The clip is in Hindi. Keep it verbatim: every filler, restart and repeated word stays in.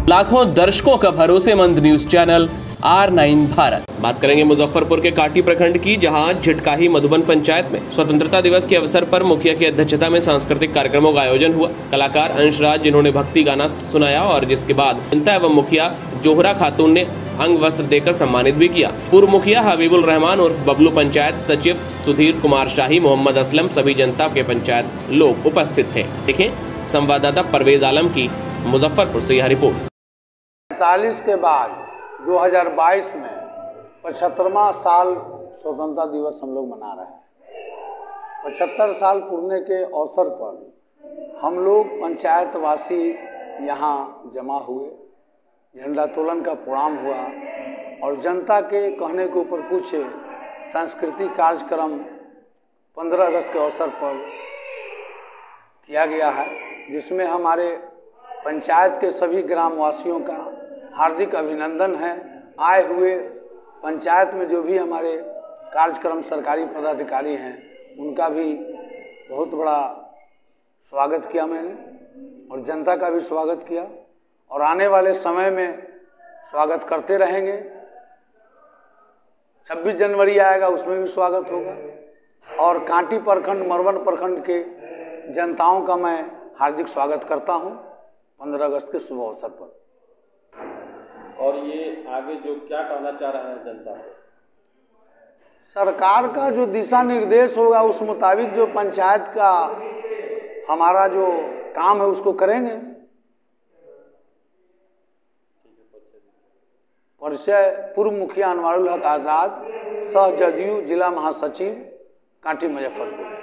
लाखों दर्शकों का भरोसेमंद news channel R nine Bharat. बात करेंगे मुजफ्फरपुर के काटी प्रखंड की, जहां झिटकाही मधुबन पंचायत में स्वतंत्रता दिवस के अवसर पर मुखिया की अध्यक्षता में सांस्कृतिक कार्यक्रमों का आयोजन हुआ। कलाकार अंशराज जिन्होंने भक्ति गाना सुनाया और जिसके बाद जनता एवं मुखिया जोहरा खातून ने अंग वस्त्र देकर सम्मानित भी किया। पूर्व मुखिया हबीबुल रहमान उर्फ बबलू, पंचायत सचिव सुधीर कुमार शाही, मोहम्मद असलम, सभी जनता के पंचायत लोग उपस्थित थे। देखें संवाददाता परवेज आलम की मुजफ्फरपुर से यह रिपोर्ट। पैंतालीस के बाद दो हज़ार बाईस में पचहत्तरवां साल स्वतंत्रता दिवस हम लोग मना रहे हैं। पचहत्तर साल पूर्णे के अवसर पर हम लोग पंचायतवासी यहाँ जमा हुए, झंडा तोलन का प्रोग्राम हुआ और जनता के कहने के ऊपर कुछ सांस्कृतिक कार्यक्रम पंद्रह अगस्त के अवसर पर किया गया है, जिसमें हमारे पंचायत के सभी ग्रामवासियों का हार्दिक अभिनंदन है। आए हुए पंचायत में जो भी हमारे कार्यक्रम सरकारी पदाधिकारी हैं, उनका भी बहुत बड़ा स्वागत किया मैंने और जनता का भी स्वागत किया और आने वाले समय में स्वागत करते रहेंगे। छब्बीस जनवरी आएगा, उसमें भी स्वागत होगा और कांटी प्रखंड, मधुबन प्रखंड के जनताओं का मैं हार्दिक स्वागत करता हूं पंद्रह अगस्त के शुभ अवसर पर। और ये आगे जो क्या कहना चाह रहा है जनता को? सरकार का जो दिशा निर्देश होगा उस मुताबिक जो पंचायत का हमारा जो काम है उसको करेंगे। परिचय पूर्व मुखिया अनवारुल हक आज़ाद, सह जदयू जिला महासचिव, कांटी मुजफ्फरपुर।